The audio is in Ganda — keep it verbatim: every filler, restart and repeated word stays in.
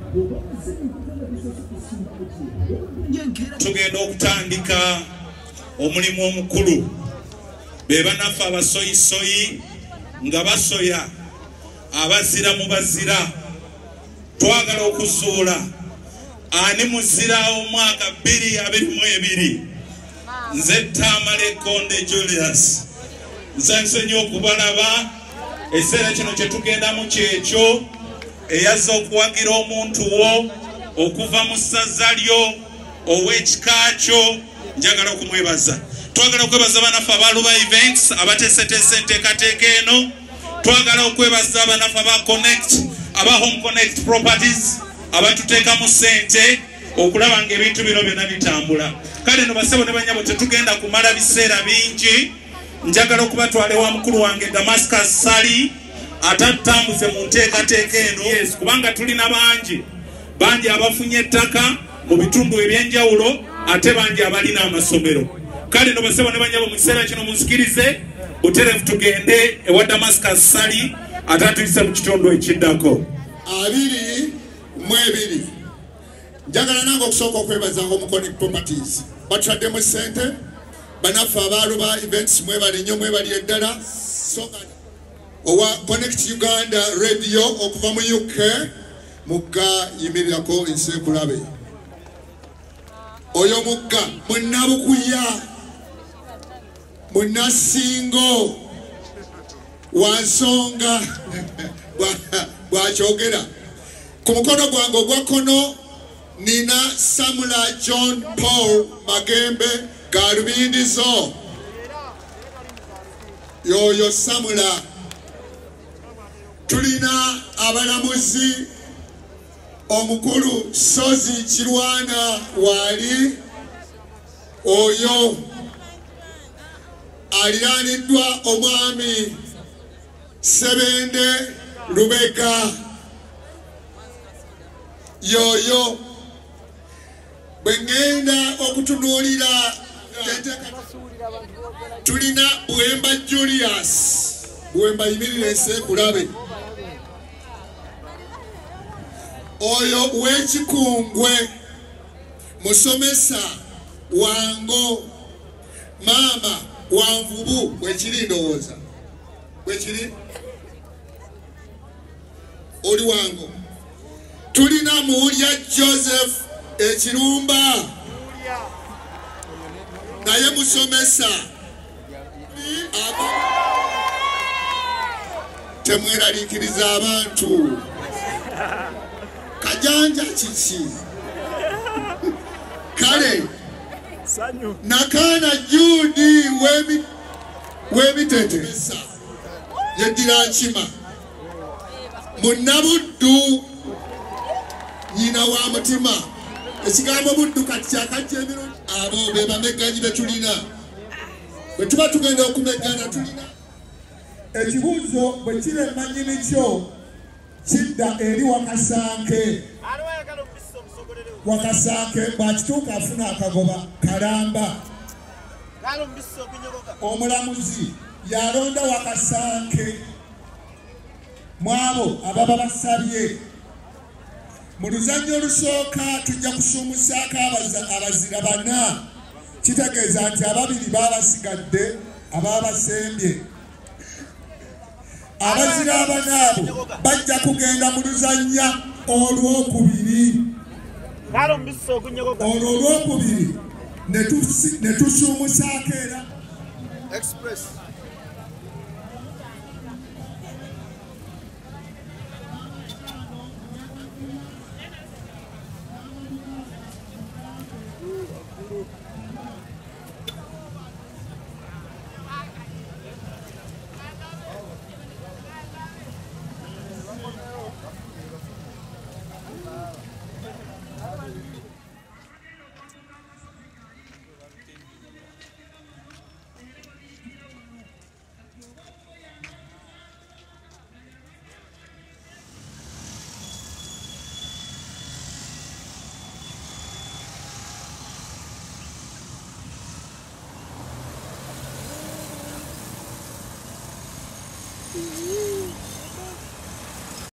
tugenda okutandika omulimu omukulu be banaffe abasoyisoyi nga basoya abazira mu bazira twagala okuzuula ani muzira omwaka bbiri abiri mu ebiri nze Tamale Konde Julius nze nsenyo okubalaba ekiseera kino kye tugendamu kyekyo eyazza okuwagira omuntu wo okuva mu ssaza lyo ow'ekika kyo njagala okumwebaza. Twagala okwebaza banaffe abaluba events abateeseteese enteekateeka eno. Twagala okwebaza banaffe aba connect aba home connect properties abatuteekamu ssente okulaba ng'ebintu bino byonna bitambula. Kale no basebo ne banyabo tetugenda kumala biseera bingi. Njagala okubatwala ewa mukulu wange Damascus Sali atatambuze mu nteekateeka eno. Yes, kubanga tulina bangi bangi abafunye ettaka mu bitundu ebyenjawulo ate bangi abalina amasomero. Kale no basebo ne banyabo mu kiseera kino munsikirize buterevu tugende ewa Damascus Sali atatuyisa mu kitundu ekiddako. Abiri mu ebiri njagala nange okusooka okwebazanga omu Connect Properties batuladdemu ssente banaffe abaluba events mwebali nnyo mwebali eddala owa Connect Uganda Radio okuva mu U K mugga yimirirako enseekulabe oyo mugga munnabukuya munnasingo wansonga bwakyogera ku mukono gwange ogwa kono nina Samula John Paul Magembe Galubindizo yoyo Samula. Tulina abalamuzi omukulu Sozi Kirwana wali oyo aliraniddwa omwami Sebende Lubega yoyo bwengenda okutunuulira tulina Buwemba Julius Buwemba yimirira enseekulabe oyo w'ekikungwe musomesa wango mama wanvubu wekiri ndowooza wekiri oli wango. Tulina Muulya Joseph Ekirumba naye musomesa temweraliikiriza abantu kajanja kiki kale Nakana Judi webitete yeddira nkima munnabuddu nyina wa mutima ekigambo buddu kati kyakajja emirundi abo be bamegganyi be tulina bwe tuba tugenda okumeggana tulina ekibuuzo bwe kiremanyi nikyo kidda eri Wakasanke Wakasanke bwakituuka afuna akagoba kalamba omulamuzi yalonda Wakasanke mwabo ababa basabye mu luzannya olusooka tujja kusuumusaako abazira bana kitegeeza nti ababiri baabasigadde abaabasembye abazira abana abo bajja kugenda mu luzannya olwokubiri olwo olwokubiri ne tusuumusaako era express Mm-hmm.